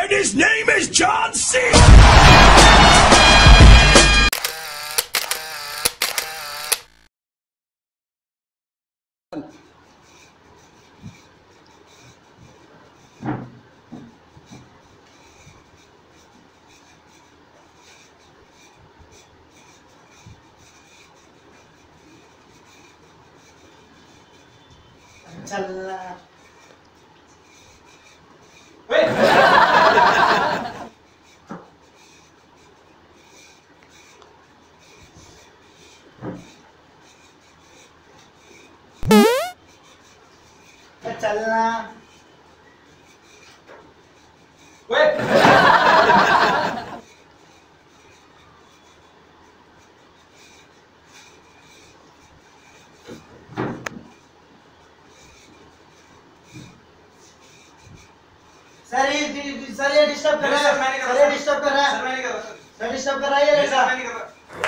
And his name is John C. चलना चलना sir ये डिस्टर्ब कर रहा है। सर ये डिस्टर्ब कर रहा है। सर मैं नहीं कर रहा। सर डिस्टर्ब कर रहा है ये लड़का। मैं नहीं कर रहा।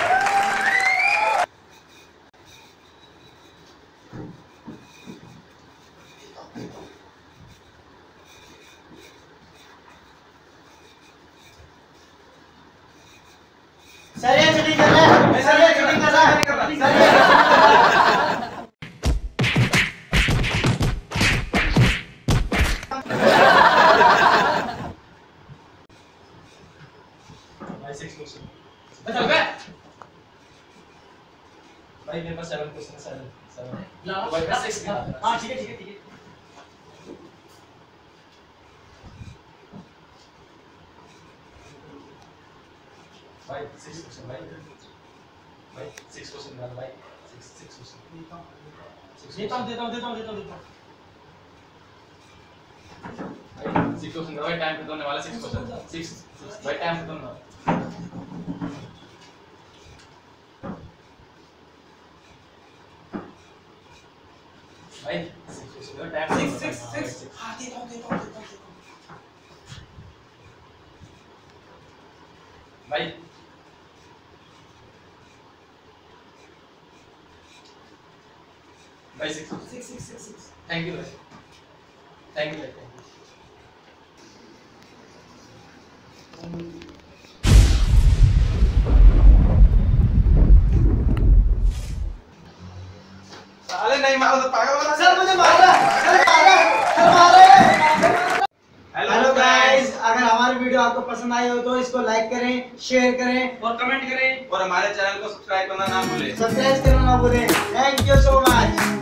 सर ये चीटिंग कर रहा है। सर ये चीटिंग कर रहा है। सर ये चीटिंग कर रहा है। भाई मेरे पास 7 क्वेश्चन है 7 भाई बस 6 हां ठीक है भाई 6 क्वेश्चन भाई 6 क्वेश्चन डाल भाई 6 क्वेश्चन देता हूं भाई 6 क्वेश्चन भाई टाइम खत्म होने वाला 6 क्वेश्चन 6 भाई टाइम खत्म ना भाई 6 क्वेश्चन टाइम 6 हां देता हूं भाई भाई 6 थैंक यू भाई थैंक यू साले नहीं मारो तो पागल बना। सर मुझे मार रहा है। सर मार रहा है। हेलो गाइस, अगर हमारी वीडियो आपको पसंद आई हो तो इसको लाइक करें, शेयर करें और कमेंट करें और हमारे चैनल को सब्सक्राइब करना ना भूलें। सब्सक्राइब करना ना भूलें। Thank you so much.